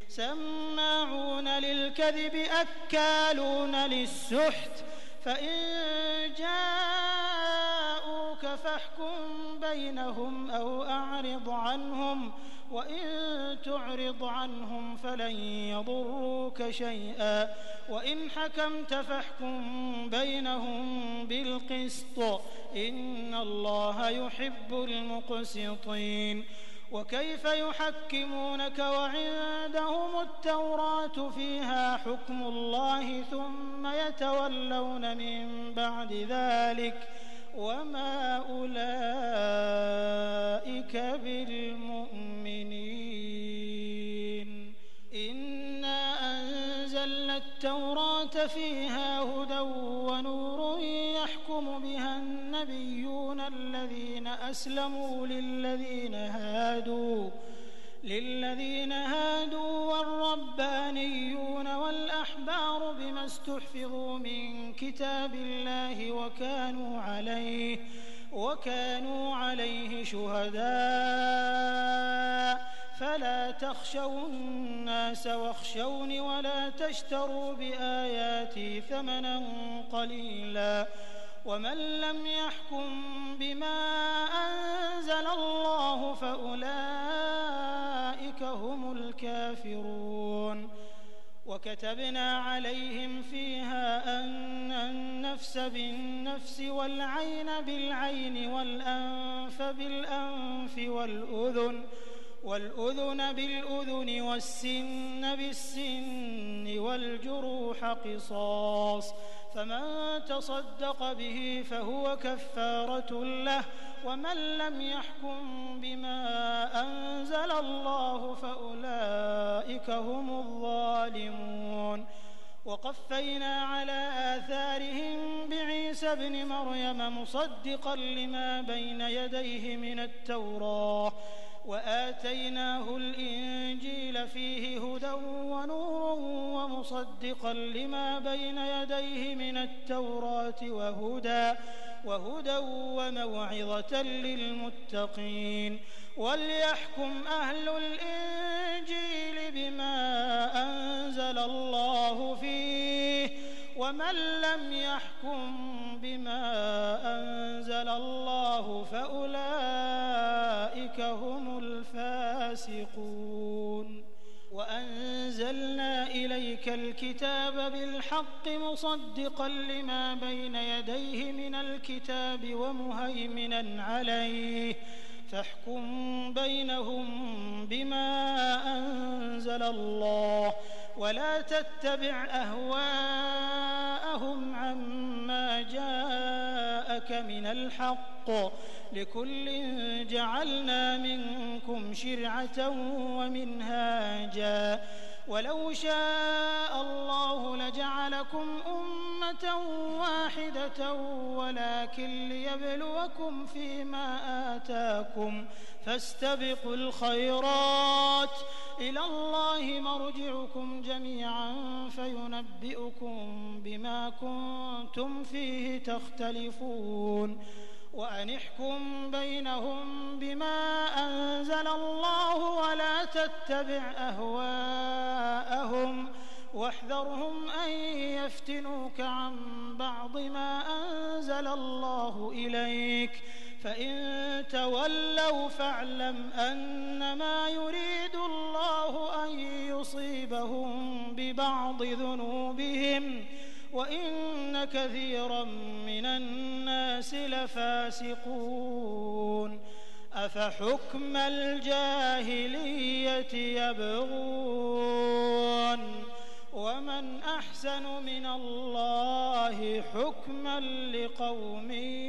سماعون للكذب أكالون للسحت فإن جاءوك فاحكم بينهم أو أعرض عنهم وإن تعرض عنهم فلن يضروك شيئا وإن حكمت فاحكم بينهم بالقسط إن الله يحب المقسطين وكيف يحكمونك وعندهم التوراة فيها حكم الله ثم يتولون من بعد ذلك وما أولئك بالمؤمنين إنا أنزلنا التوراة فيها هدى ونور يحكم بها النبيون الذين أسلموا للذين هادوا والربانيون والأحبار بما استحفظوا من كتاب الله وكانوا عليه شهداء فلا تخشوا الناس واخشوني ولا تشتروا بآياتي ثمنا قليلا ومن لم يحكم بما أنزل الله فأولئك هم الكافرون وكتبنا عليهم فيها أن النفس بالنفس والعين بالعين والأنف بالأنف والأذن بالأذن والسن بالسن والجروح قصاص فمن تصدق به فهو كفارة له ومن لم يحكم بما أنزل الله فأولئك هم الظالمون وقفينا على آثارهم بعيسى ابن مريم مصدقا لما بين يديه من التوراة وآتيناه الإنجيل فيه هدى ونور ومصدقا لما بين يديه من التوراة وهدى وموعظة للمتقين وليحكم أهل الإنجيل بما أنزل الله فيه ومن لم يحكم بما أنزل الله فأولئك هم الفاسقون وأنزلنا إليك الكتاب بالحق مصدقا لما بين يديه من الكتاب ومهيمنا عليه فاحكم بينهم بما أنزل الله ولا تتبع أهواءهم عما جاءك من الحق لكل جعلنا منكم شرعة ومنهاجا ولو شاء الله لجعلكم أمة واحدة ولكن ليبلوكم فيما آتاكم فاستبقوا الخيرات إلى الله مرجعكم جميعا فينبئكم بما كنتم فيه تختلفون وأن احكم بينهم بما أنزل الله ولا تتبع أهواءهم واحذرهم أن يفتنوك عن بعض ما أنزل الله إليك فإن تولوا فاعلم أنما يريد الله أن يصيبهم ببعض ذنوبهم وإن كثيرا من الناس لفاسقون أفحكم الجاهلية يبغون ومن أحسن من الله حكما لقوم